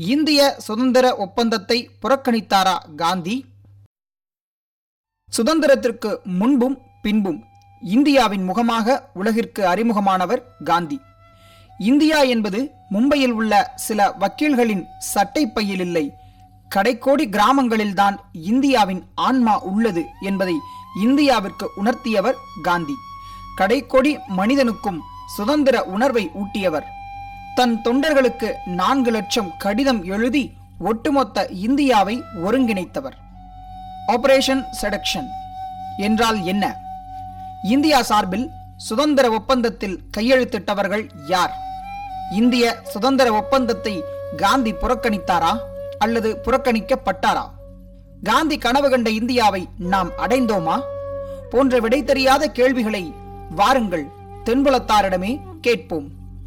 இந்திய சுதந்திர ஒப்பந்தத்தை புறக்கணித்தாரா காந்தி? சுதந்திரத்திற்கு முன்பும் பின்பும் இந்தியாவின் முகமாக உலகிற்கு அறிமுகமானவர் காந்தி. இந்தியா என்பது மும்பையில் உள்ள சில வக்கீல்களின் சட்டை பையில் இல்லை, கடைக்கோடி கிராமங்களில்தான் இந்தியாவின் ஆன்மா உள்ளது என்பதை இந்தியாவிற்கு உணர்த்தியவர் காந்தி. கடைக்கோடி மனிதனுக்கும் சுதந்திர உணர்வை ஊட்டியவர். தன் தொண்டர்களுக்கு 4 லட்சம் கடிதம் எழுதி ஒட்டுமொத்த இந்தியாவை ஒருங்கிணைத்தவர். ஆபரேஷன் செடக்ஷன் என்றால் என்ன? இந்தியா சார்பில் சுதந்திர ஒப்பந்தத்தில் கையெழுத்திட்டவர்கள் யார்? இந்திய சுதந்திர ஒப்பந்தத்தை காந்தி புறக்கணித்தாரா அல்லது புறக்கணிக்கப்பட்டாரா? காந்தி கனவு கண்ட இந்தியாவை நாம் அடைந்தோமா போன்ற விடை தெரியாத கேள்விகளை வாருங்கள் தென்புலத்தாரிடமே கேட்போம்.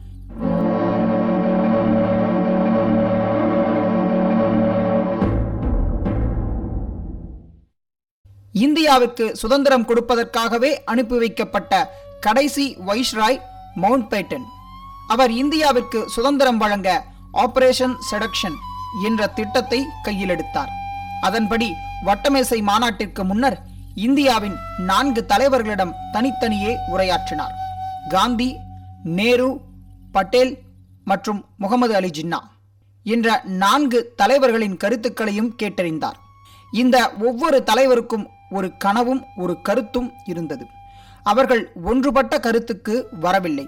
இந்தியாவுக்கு சுதந்திரம் கொடுப்பதற்காகவே அனுப்பி வைக்கப்பட்ட கடைசி வைஸ்ராய் மவுண்ட் பேட்டன். அவர் இந்தியாவிற்கு சுதந்திரம் வழங்க ஆபரேஷன் செடக்ஷன் என்ற திட்டத்தை கையில் எடுத்தார். அதன்படி வட்டமேசை மாநாட்டிற்கு முன்னர் இந்தியாவின் 4 தலைவர்களிடம் தனித்தனியே உரையாற்றினார். காந்தி, நேரு, பட்டேல் மற்றும் முகமது அலி ஜின்னா என்ற 4 தலைவர்களின் கருத்துக்களையும் கேட்டறிந்தார். இந்த ஒவ்வொரு தலைவருக்கும் ஒரு கனவும் ஒரு கருத்தும் இருந்தது. அவர்கள் ஒன்றுபட்ட கருத்துக்கு வரவில்லை.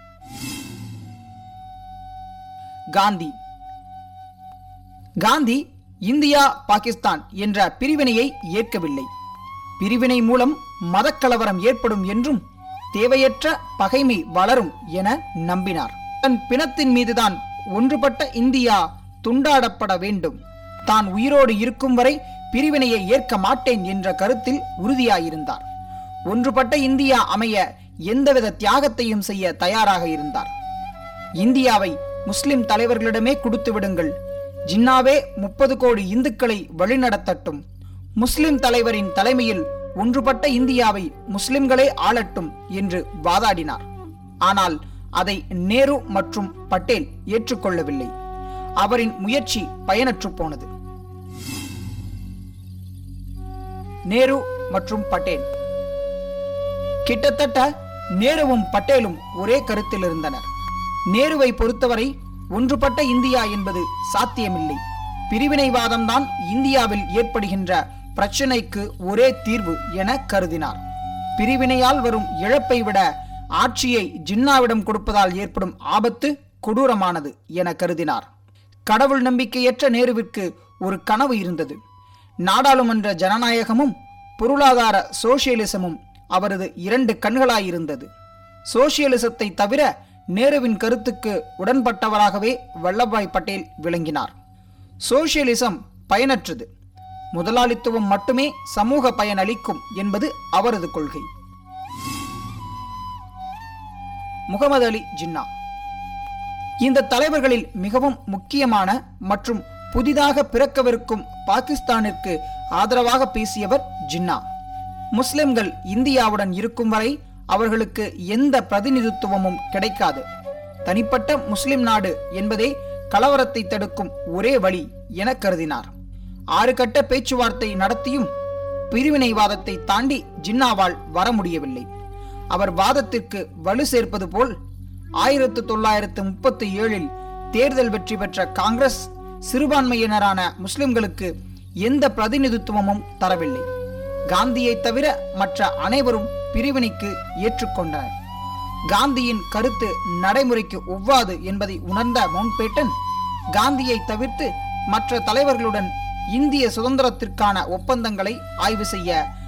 காந்தி இந்தியா பாகிஸ்தான் என்ற பிரிவினையை ஏற்கவில்லை. பிரிவினை மூலம் மதக்கலவரம் ஏற்படும் என்றும் தேவையற்ற பகைமை வளரும் என நம்பினார். தன் பிணத்தின் மீதுதான் ஒன்றுபட்ட இந்தியா துண்டாடப்பட வேண்டும், தான் உயிரோடு இருக்கும் வரை பிரிவினையை ஏற்க மாட்டேன் என்ற கருத்தில் உறுதியாயிருந்தார். ஒன்றுபட்ட இந்தியா அமைய எந்தவித தியாகத்தையும் செய்ய தயாராக இருந்தார். இந்தியாவை முஸ்லிம் தலைவர்களிடமே கொடுத்து விடுங்கள், ஜின்னாவே 30 கோடி இந்துக்களை வழிநடத்தட்டும், முஸ்லிம் தலைவரின் தலைமையில் ஒன்றுபட்ட இந்தியாவை முஸ்லிம்களே ஆளட்டும் என்று வாதாடினார். ஆனால் அதை நேரு மற்றும் பட்டேல் ஏற்றுக்கொள்ளவில்லை. அவரின் முயற்சி பயனற்று போனது. நேரு மற்றும் பட்டேல் கிட்டத்தட்ட நேருவும் பட்டேலும் ஒரே கருத்தில் இருந்தனர். நேருவை பொறுத்தவரை ஒன்றுபட்ட இந்தியா என்பது சாத்தியமில்லை, பிரிவினைவாதம்தான் இந்தியாவில் ஏற்படுகின்ற பிரச்சனைக்கு ஒரே தீர்வு என கருதினார். பிரிவினையால் வரும் இழப்பை விட ஆட்சியை ஜின்னாவிடம் கொடுப்பதால் ஏற்படும் ஆபத்து கொடூரமானது என கருதினார். கடவுள் நம்பிக்கையற்ற நேருவிற்கு ஒரு கனவு இருந்தது. நாடாளுமன்ற ஜனநாயகமும் பொருளாதார சோசியலிசமும் அவரது 2 கண்களாயிருந்தது. சோசியலிசத்தை தவிர நேருவின் கருத்துக்கு உடன்பட்டவராகவே வல்லபாய் பட்டேல் விளங்கினார். சோசியலிசம் பயனற்றது, முதலாளித்துவம் மட்டுமே சமூக பயனளிக்கும் என்பது அவரது கொள்கை. முகமது அலி ஜின்னா இந்த தலைவர்களில் மிகவும் முக்கியமான மற்றும் புதிதாக பிறக்கவிருக்கும் பாகிஸ்தானிற்கு ஆதரவாக பேசியவர் ஜின்னா. முஸ்லிம்கள் இந்தியாவுடன் இருக்கும் வரை அவர்களுக்கு எந்த பிரதிநிதித்துவமும் கிடைக்காது, தனிப்பட்ட முஸ்லிம் நாடு என்பதே கலவரத்தை தடுக்கும் ஒரே வழி என கருதினார். 6 கட்ட பேச்சுவார்த்தை நடத்தியும் பிரிவினைவாதத்தை தாண்டி ஜின்னாவால் வர முடியவில்லை. அவர் வாதத்திற்கு வலு சேர்ப்பது போல் 1937 தேர்தல் வெற்றி பெற்ற காங்கிரஸ் சிறுபான்மையினரான முஸ்லிம்களுக்கு எந்த பிரதிநிதித்துவமும் தரவில்லை. காந்தியை தவிர மற்ற அனைவரும் பிரிவினைக்கு ஏற்றுக்கொண்டனர். காந்தியின் கருத்து நடைமுறைக்கு ஒவ்வாது என்பதை உணர்ந்த மவுண்ட் பேட்டன் காந்தியை தவிர்த்து மற்ற தலைவர்களுடன் இந்திய சுதந்திரத்திற்கான ஒப்பந்தங்களை ஆய்வு செய்ய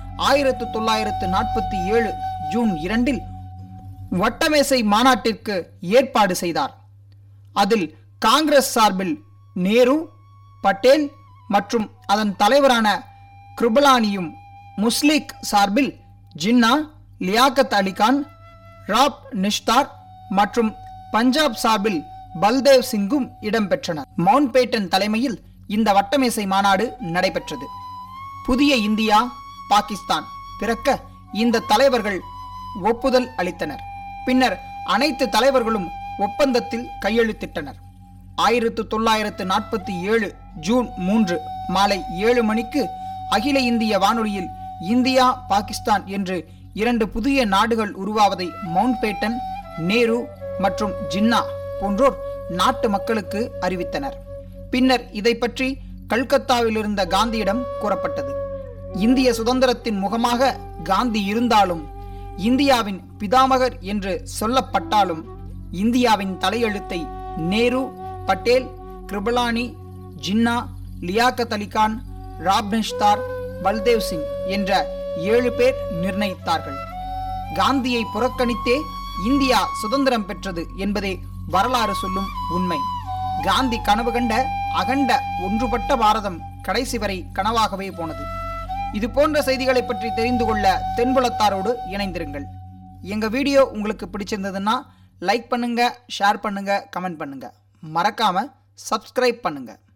1947 ஜூன் 2 வட்டமேசை மாநாட்டிற்கு ஏற்பாடு செய்தார். அதில் காங்கிரஸ் சார்பில் நேரு, பட்டேல் மற்றும் அதன் தலைவரான கிருபலானியும், முஸ்லிக் சார்பில் ஜின்னா, லியாகத் அலிகான், ராப் நிஷ்தார் மற்றும் பஞ்சாப் சார்பில் பல்தேவ் சிங்கும் இடம்பெற்றனர். மவுண்ட் பேட்டன் தலைமையில் இந்த வட்டமேசை மாநாடு நடைபெற்றது. புதிய இந்தியா பாகிஸ்தான் பிறக்க இந்த தலைவர்கள் ஒப்புதல் அளித்தனர். பின்னர் அனைத்து தலைவர்களும் ஒப்பந்தத்தில் கையெழுத்திட்டனர். 1947 ஜூன் 3 மாலை 7 மணிக்கு அகில இந்திய வானொலியில் இந்தியா பாகிஸ்தான் என்று 2 புதிய நாடுகள் உருவாவதை மவுண்ட் பேட்டன், நேரு மற்றும் ஜின்னா போன்றோர் நாட்டு மக்களுக்கு அறிவித்தனர். பின்னர் இதை பற்றி கல்கத்தாவில் இருந்த காந்தியிடம் கூறப்பட்டது. இந்திய சுதந்திரத்தின் முகமாக காந்தி இருந்தாலும், இந்தியாவின் பிதாமகர் என்று சொல்லப்பட்டாலும், இந்தியாவின் தலையெழுத்தை நேரு, பட்டேல், கிருபலானி, ஜின்னா, லியாகத் அலிகான், ராப்னிஷ்தார், பல்தேவ் சிங் என்ற 7 பேர் நிர்ணயித்தார்கள். காந்தியை புறக்கணித்தே இந்தியா சுதந்திரம் பெற்றது என்பதே வரலாறு சொல்லும் உண்மை. காந்தி கனவு கண்ட அகண்ட ஒன்றுபட்ட பாரதம் கடைசி வரை கனவாகவே போனது. இது போன்ற செய்திகளை பற்றி தெரிந்து கொள்ள தென்புலத்தாரோடு இணைந்திருங்கள். எங்க வீடியோ உங்களுக்கு பிடிச்சிருந்ததுன்னா லைக் பண்ணுங்க, ஷேர் பண்ணுங்க, கமெண்ட் பண்ணுங்க. மறக்காம சப்ஸ்கிரைப் பண்ணுங்க.